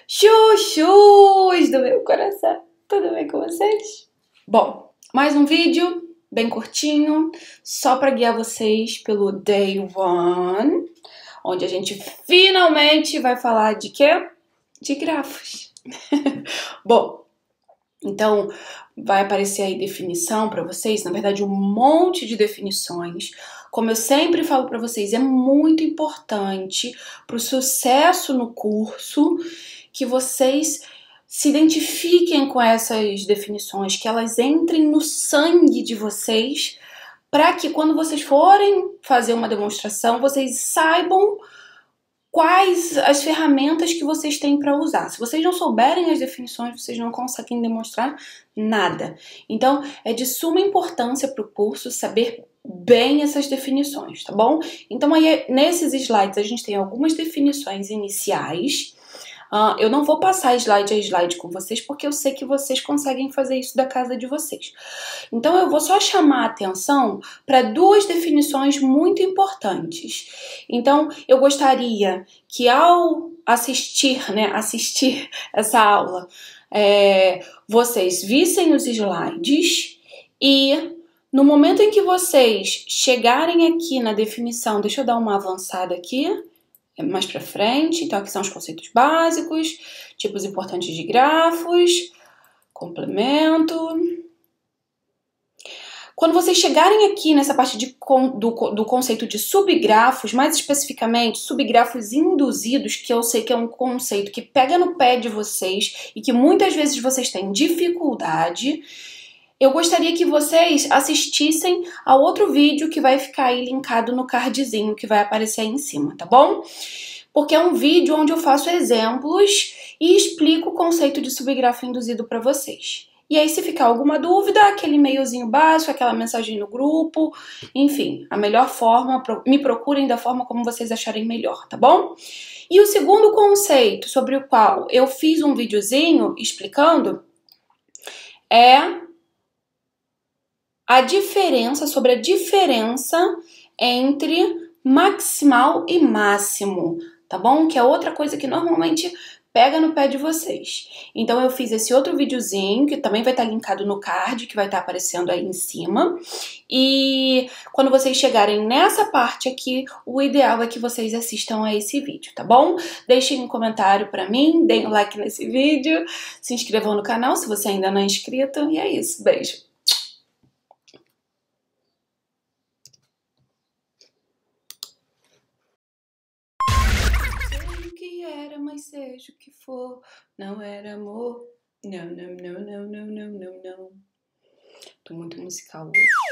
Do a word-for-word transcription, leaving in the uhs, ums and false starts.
Chuchus do meu coração, tudo bem com vocês? Bom, mais um vídeo bem curtinho, só para guiar vocês pelo Day One, onde a gente finalmente vai falar de quê? De grafos. Bom, então vai aparecer aí definição para vocês, na verdade um monte de definições. Como eu sempre falo para vocês, é muito importante para o sucesso no curso que vocês se identifiquem com essas definições, que elas entrem no sangue de vocês, para que quando vocês forem fazer uma demonstração, vocês saibam quais as ferramentas que vocês têm para usar. Se vocês não souberem as definições, vocês não conseguem demonstrar nada. Então, é de suma importância para o curso saber bem essas definições, tá bom? Então, aí, nesses slides, a gente tem algumas definições iniciais. Uh, eu não vou passar slide a slide com vocês, porque eu sei que vocês conseguem fazer isso da casa de vocês. Então, eu vou só chamar a atenção para duas definições muito importantes. Então, eu gostaria que ao assistir, né, assistir essa aula, é, vocês vissem os slides e no momento em que vocês chegarem aqui na definição, deixa eu dar uma avançada aqui, mais para frente, então aqui são os conceitos básicos, tipos importantes de grafos, complemento. Quando vocês chegarem aqui nessa parte de, do, do conceito de subgrafos, mais especificamente subgrafos induzidos, que eu sei que é um conceito que pega no pé de vocês e que muitas vezes vocês têm dificuldade, eu gostaria que vocês assistissem a outro vídeo que vai ficar aí linkado no cardzinho que vai aparecer aí em cima, tá bom? Porque é um vídeo onde eu faço exemplos e explico o conceito de subgrafo induzido para vocês. E aí, se ficar alguma dúvida, aquele e-mailzinho básico, aquela mensagem no grupo, enfim, a melhor forma, me procurem da forma como vocês acharem melhor, tá bom? E o segundo conceito sobre o qual eu fiz um videozinho explicando é a diferença, sobre a diferença entre maximal e máximo, tá bom? Que é outra coisa que normalmente pega no pé de vocês. Então eu fiz esse outro videozinho, que também vai estar linkado no card, que vai estar aparecendo aí em cima. E quando vocês chegarem nessa parte aqui, o ideal é que vocês assistam a esse vídeo, tá bom? Deixem um comentário pra mim, deem um like nesse vídeo, se inscrevam no canal se você ainda não é inscrito, e é isso. Beijo! Mas seja o que for, não era amor. Não, não, não, não, não, não, não, não. Tô muito musical hoje.